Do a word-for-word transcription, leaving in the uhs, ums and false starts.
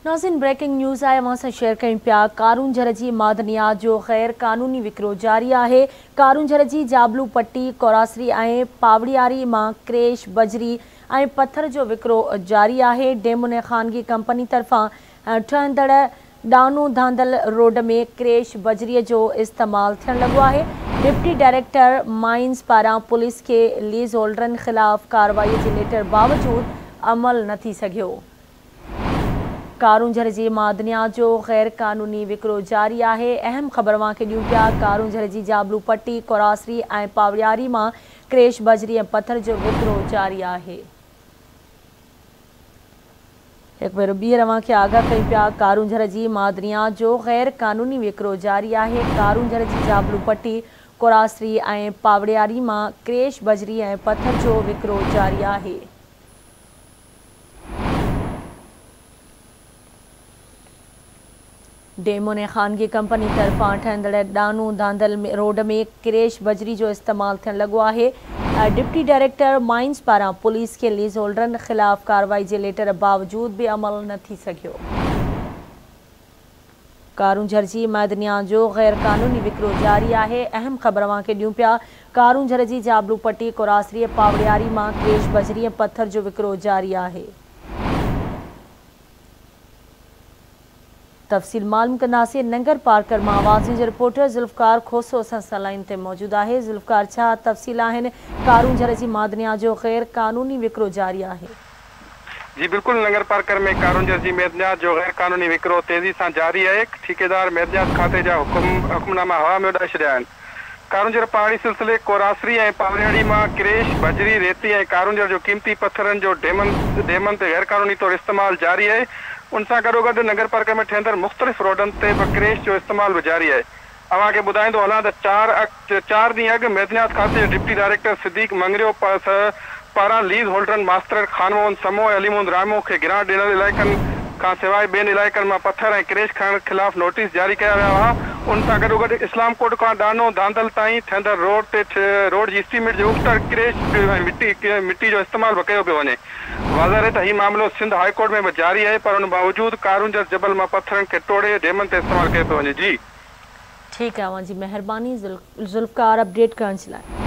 नाज़रीन breaking news आहे अवां सां शेयर कयूं पिया। कारून झर जी मादनियात जो गैर कानूनी विकिरो जारी आहे। कारून झर जी जाबलू पट्टी कोरासरी ऐं पावड़ियारी मां क्रेश बजरी ऐं पत्थर जो विकिरो जारी आहे। डेमन ऐं ख़ानगी कंपनी तरफ़ां ठहंदड़ डानो धांधल रोड में क्रेश बजरी जो इस्तेमाल थियण लॻो आहे। डिप्टी डायरेक्टर माइंस पारां पुलिस के लीज होल्डरनि ख़िलाफ़ कार्रवाई जे लेटर बावजूद अमल न थी सघियो। कारून झर जी मादनियात जो गैर कानूनी विकिरो जारी आहे। अहम ख़बर अवां खे ॾियूं पिया। कारून झर जी जाबलू पट्टी कोरासरी ऐं पावड़ियारी मां क्रेश बजरी ऐं पत्थर जो विकिरो जारी आहे। एक भेरो ॿीहर अवां खे आगाह कयूं पिया। कारून झर जी मादनियात जो गैर कानूनी विकिरो जारी आहे। कारून झर जी जाबलू पट्टी कोरासरी ऐं पावड़ियारी मां क्रेश बजरी ऐं पत्थर जो विकिरो जारी आहे। डेमन ऐं ख़ानगी कंपनी तरफ़ां ठहंदड़ डानो धांधल रोड में क्रेश बजरी जो इस्तेमाल थियण लॻो आहे। डिप्टी डायरेक्टर माइंस पारां पुलिस के लीज होल्डरनि ख़िलाफ़ कार्रवाई जे लेटर बावजूद भी अमल न थी सघियो। कारून झर जी मादनियात जो गैर कानूनी विकिरो जारी आहे। अहम ख़बर अवां खे ॾियूं पिया। कारून झर जी जाबलू पट्टी कोरासरी पावड़ियारी मां क्रेश बजरी ऐं पत्थर जो विकिरो जारी आहे। तफ़सील मालूम कंदासीं। नंगर पार्कर मां आवाज़ जो रिपोर्टर ज़ुल्फ़कार खोसो असां सां लाइन ते मौजूद आहे। ज़ुल्फ़कार, छा तफ़सील आहिनि? कारून झर जी मादनियात जो गैर कानूनी विकिरो जारी आहे। जी बिल्कुल, नगर पार्कर में कारून झर जी मादनियात जो गैर कानूनी विकिरो तेज़ी से जारी है। ठेकेदार मादनियात खाते जा हुकुम हुकुमनामा हवा में उड़ाए छॾिया आहिनि। कारून झर पहाड़ी सिलसिले कोरासरी ऐं पावड़ियारी मां क्रेश बजरी रेती ऐं कारून झर जो कीमती पत्थरनि जो डेमन डेमन ते गैर कानूनी तौर इस्तेमाल जारी है। उन सां गॾोगॾु नगर पार्कर में ठहंदड़ मुख़्तलिफ़ रोडनि ते बि क्रेश जो इस्तेमाल भी जारी है। अवां खे ॿुधाईंदो हलां त चार चार ॾींहं अॻु मादनियात खाते जो डिप्टी डायरेक्टर सिद्दीक मंगरियो पारां लीज होल्डरनि मास्टर खानमोहन समो ऐं अलीमोहन रामो खे गिरां ॾिनल इलाइक़नि खां सवाइ ॿियनि इलाइक़नि मां पत्थर ऐं क्रेश खणण ख़िलाफ़ नोटिस जारी कया विया हुआ। उन सां गॾोगॾु इस्लाम कोट खां डानो धांधल ताईं ठहंदड़ रोड ते रोड जी एस्टीमेट जो उफ़्तर क्रेश मिट्टी मिट्टी जो इस्तेमाल भी कयो पियो वञे। वाज़ह आहे त हीउ मामिलो सिंध हाई कोर्ट में भी जारी है, पर उन बावजूद कारून झर जबल मां पत्थरनि खे टोड़े डेमन ते इस्तेमाल कयो पियो वञे। जी ठीकु आहे, अवां जी महिरबानी ज़ुल्फ़कार अपडेट करण जे लाइ।